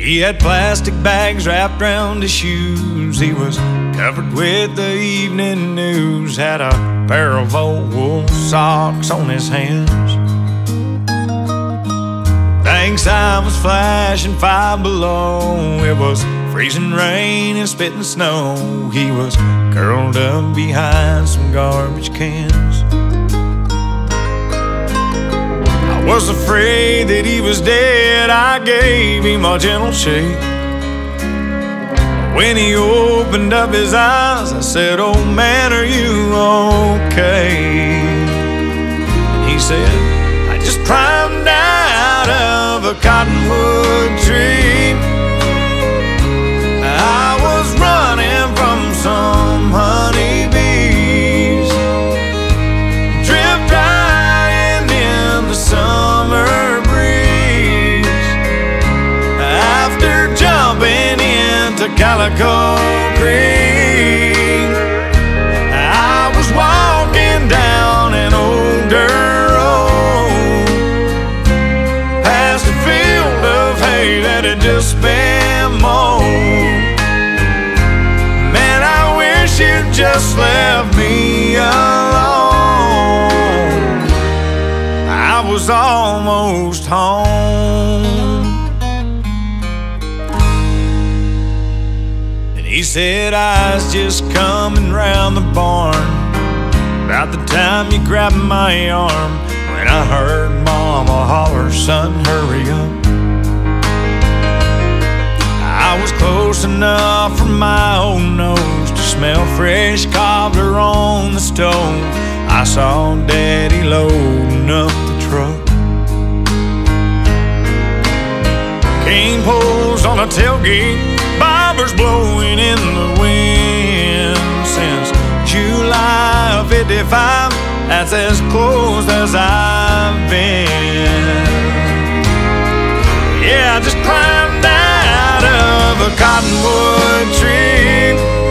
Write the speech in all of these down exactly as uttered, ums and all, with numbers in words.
He had plastic bags wrapped around his shoes. He was covered with the evening news. Had a pair of old wool socks on his hands. Bank sign was flashing five below. It was freezing rain and spitting snow. He was curled up behind some garbage cans. I was afraid that he was dead. I gave him a gentle shake. When he opened up his eyes, I said, "Oh man, are you okay?" And he said, "I just climbed out of a cottonwood tree. I was running from some honeybees, drift drying in the summer breeze. After jumping into Calico Creek, I was walking down an old dirt road, past a field of hay that had just been mowed. Man, I wish you'd just left me alone. I was almost home." And he said, "I was just coming round the barn about the time you grabbed my arm, when I heard Mama holler, 'Son, hurry up.' I was close enough for my old nose to smell fresh cobbler on the stove. I saw Daddy loading up the truck, cane poles on a tailgate, bobbers blowing in the wind. Since July of fifty-five, that's as close as I've been. Yeah, I just climbed out of a cottonwood tree.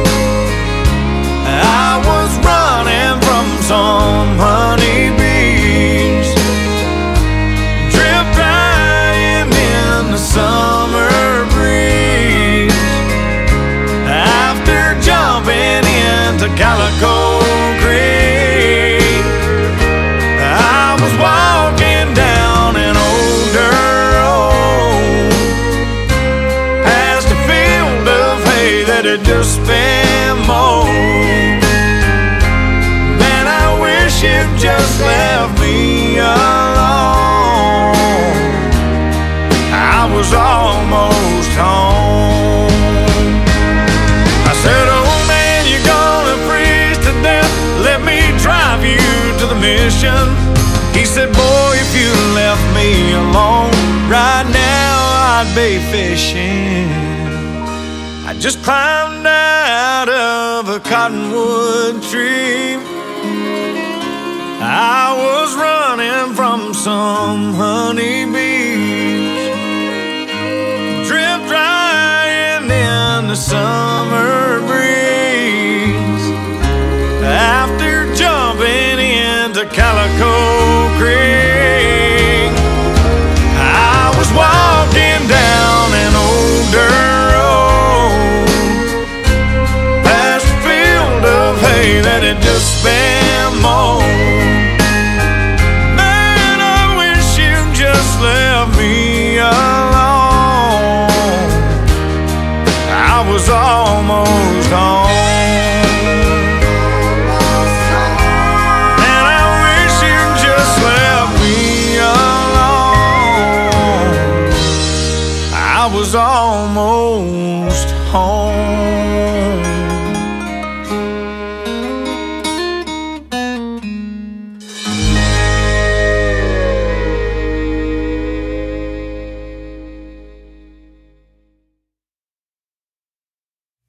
I was running from some honeybees, drift drying in the summer breeze. After jumping into Calico Creek, I was walking down an old dirt road, past a field of hay that had just been mowed. Man, I wish you'd just left me alone. I was almost home. I said, "Oh man, you're gonna freeze to death. Let me drive you to the mission." He said, "Boy, if you left me alone, right now I'd be fishing." I just climbed out of a cottonwood tree. I was running from some honeybees, drift drying in the sun.